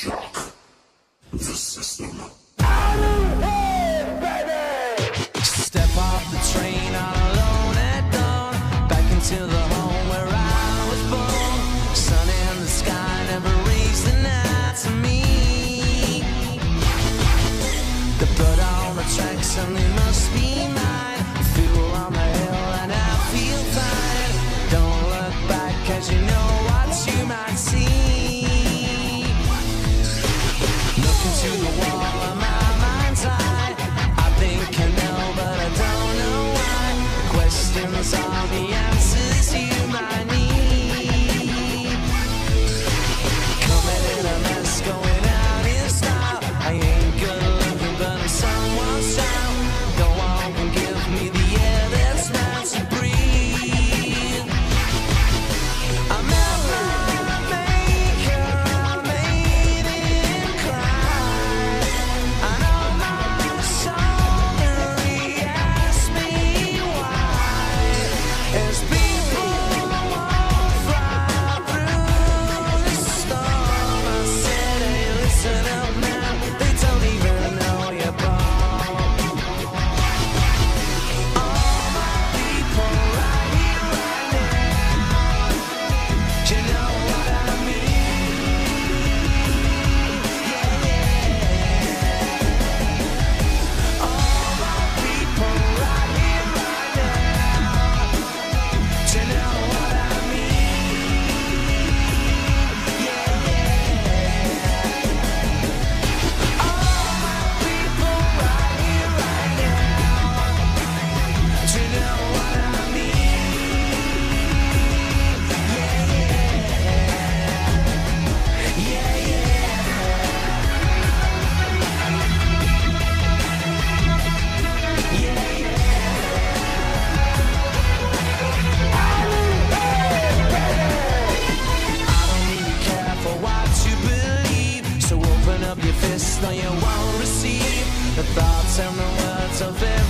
Shock the system. Step off the train all alone at dawn, back into the home where I was born. Sun in the sky never raised the night to me. The blood on the track suddenly must be mine. Fuel on the hill and I feel fine. Don't look back cause you know what you might see. Look into the wall of my mind's eye. I think I know but I don't know why. Questions are the answers you might need. Coming in a mess, going out in style. I ain't good looking but I'm someone's child. Go on and give me the air that's meant to breathe. I'm at my maker, I made it cry. I know my soul really asks me why. As people won't fly through the storm, I said, hey, listen up now. They don't even know you're born. All my people right here, right now. Do you know what I mean? Yeah, yeah. All my people right here, right now. Do you know what I mean? Yeah, yeah. All my people right here, right now. Do you know what I mean? Yeah, yeah. Yeah, yeah. I don't really care for what you believe, so open up your fist, no you won't receive the thoughts and the words of it.